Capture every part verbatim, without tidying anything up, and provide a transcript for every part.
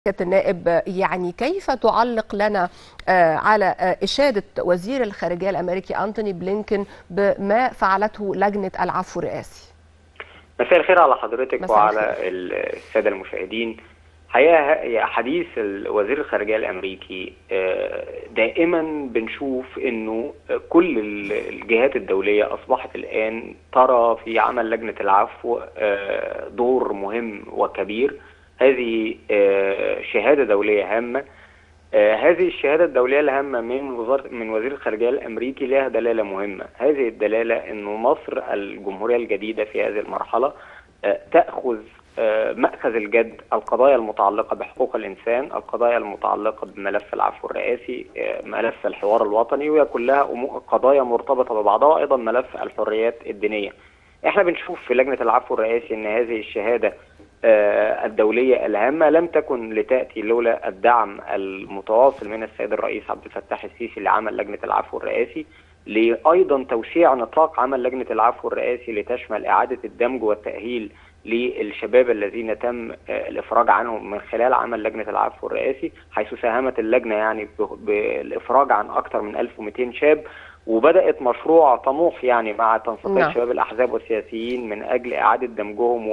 سيادة النائب، يعني كيف تعلق لنا على إشادة وزير الخارجية الأمريكي أنتوني بلينكن بما فعلته لجنة العفو الرئاسي؟ مساء الخير على حضرتك وعلى الخير. السادة المشاهدين. حقيقة حديث وزير الخارجية الأمريكي دائما بنشوف أنه كل الجهات الدولية أصبحت الآن ترى في عمل لجنة العفو دور مهم وكبير. هذه شهادة دولية هامة. هذه الشهادة الدولية الهامة من وزارة من وزير الخارجية الأمريكي لها دلالة مهمة. هذه الدلالة أنه مصر الجمهورية الجديدة في هذه المرحلة تأخذ مأخذ الجد القضايا المتعلقة بحقوق الإنسان، القضايا المتعلقة بملف العفو الرئاسي، ملف الحوار الوطني، وهي كلها قضايا مرتبطة ببعضها، وأيضا ملف الحريات الدينية. احنا بنشوف في لجنة العفو الرئاسي أن هذه الشهادة الدولية الهامة لم تكن لتأتي لولا الدعم المتواصل من السيد الرئيس عبد الفتاح السيسي لعمل لجنة العفو الرئاسي، لأيضا توسيع نطاق عمل لجنة العفو الرئاسي لتشمل إعادة الدمج والتأهيل للشباب الذين تم الإفراج عنهم من خلال عمل لجنة العفو الرئاسي، حيث ساهمت اللجنة يعني بالإفراج عن أكثر من ألف ومئتين شاب، وبدأت مشروع طموح يعني مع تنسيقية نعم. شباب الأحزاب والسياسيين من أجل إعادة دمجهم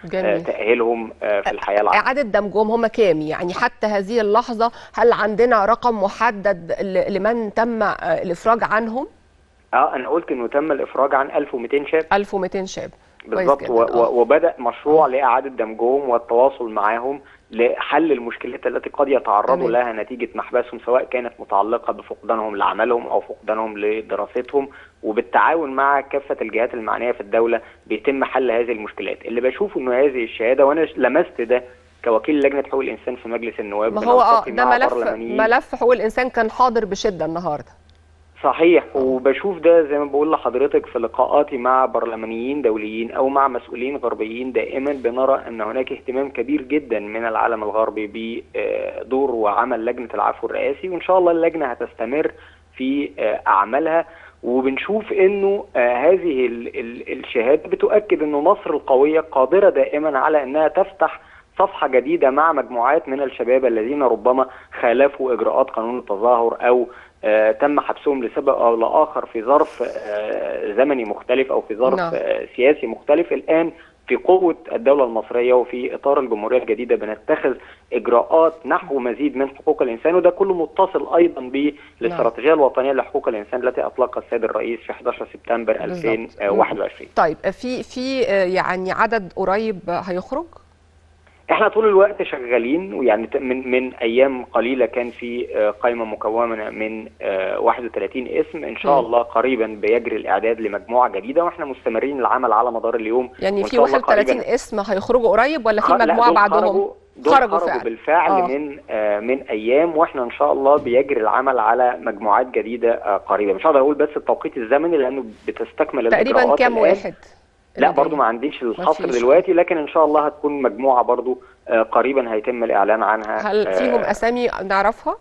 وتأهيلهم في الحياة العامة. إعادة دمجهم هم كام؟ يعني حتى هذه اللحظة هل عندنا رقم محدد لمن تم الإفراج عنهم؟ اه أنا قلت إنه تم الإفراج عن ألف ومئتين شاب. ألف ومئتين شاب بالضبط. وبدأ مشروع لإعادة دمجهم والتواصل معهم لحل المشكلات التي قد يتعرضوا لها نتيجة محبسهم، سواء كانت متعلقة بفقدانهم لعملهم أو فقدانهم لدراستهم، وبالتعاون مع كافة الجهات المعنية في الدولة بيتم حل هذه المشكلات. اللي بشوف إنه هذه الشهادة، وأنا لمست ده كوكيل لجنة حقوق الإنسان في مجلس النواب، ما هو اه ده ملف ملف حقوق الإنسان كان حاضر بشدة النهارده. صحيح. وبشوف ده زي ما بقول لحضرتك في لقاءاتي مع برلمانيين دوليين او مع مسؤولين غربيين، دائما بنرى ان هناك اهتمام كبير جدا من العالم الغربي بدور وعمل لجنة العفو الرئاسي، وان شاء الله اللجنة هتستمر في اعمالها. وبنشوف انه هذه الشهادة بتؤكد انه مصر القوية قادرة دائما على انها تفتح صفحة جديدة مع مجموعات من الشباب الذين ربما خالفوا اجراءات قانون التظاهر او آه تم حبسهم لسبب او لاخر في ظرف آه زمني مختلف او في ظرف آه سياسي مختلف. الان في قوة الدولة المصرية وفي اطار الجمهورية الجديدة بنتخذ اجراءات نحو مزيد من حقوق الانسان، وده كله متصل ايضا بالاستراتيجية الوطنية لحقوق الانسان التي اطلقها السيد الرئيس في أحد عشر سبتمبر ألفين وواحد وعشرين. طيب في في يعني عدد قريب هيخرج؟ احنا طول الوقت شغالين، ويعني من من ايام قليله كان في قائمه مكونه من واحد وثلاثين اسم. ان شاء الله قريبا بيجري الاعداد لمجموعه جديده، واحنا مستمرين العمل على مدار اليوم. يعني في واحد وثلاثين اسم هيخرجوا قريب ولا في مجموعه بعدهم؟ خرجوا دول خرجوا, خرجوا بالفعل آه. من آه من ايام، واحنا ان شاء الله بيجري العمل على مجموعات جديده آه قريبه. مش هقدر اقول بس التوقيت الزمني لانه بتستكمل تقريبا كام واحد؟ لا برضو ما عنديش الحصر دلوقتي، لكن ان شاء الله هتكون مجموعه برضو آه قريبا هيتم الاعلان عنها. هل فيهم آه اسامي نعرفها؟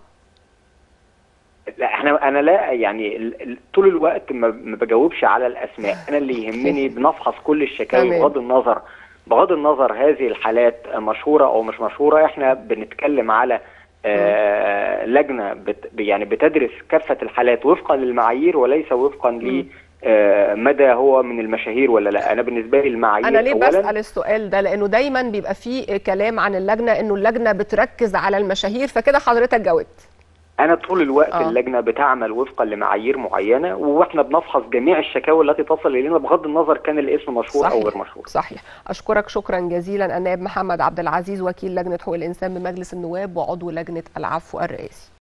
لا احنا انا لا يعني طول الوقت ما بجاوبش على الاسماء. انا اللي يهمني بنفحص كل الشكاوي بغض النظر بغض النظر هذه الحالات مشهوره او مش مشهوره. احنا بنتكلم على آه لجنه بت يعني بتدرس كافه الحالات وفقا للمعايير وليس وفقا ل آه مدى هو من المشاهير ولا لا. انا بالنسبه لي المعايير. انا ليه بسال السؤال ده؟ لانه دايما بيبقى فيه كلام عن اللجنه انه اللجنه بتركز على المشاهير، فكده حضرتك جاوبت. انا طول الوقت آه. اللجنه بتعمل وفقا لمعايير معينه، واحنا بنفحص جميع الشكاوى التي تصل الينا بغض النظر كان الاسم مشهور صحيح. او غير مشهور. صحيح. اشكرك شكرا جزيلا النائب محمد عبد العزيز، وكيل لجنه حقوق الانسان بمجلس النواب وعضو لجنه العفو الرئاسي.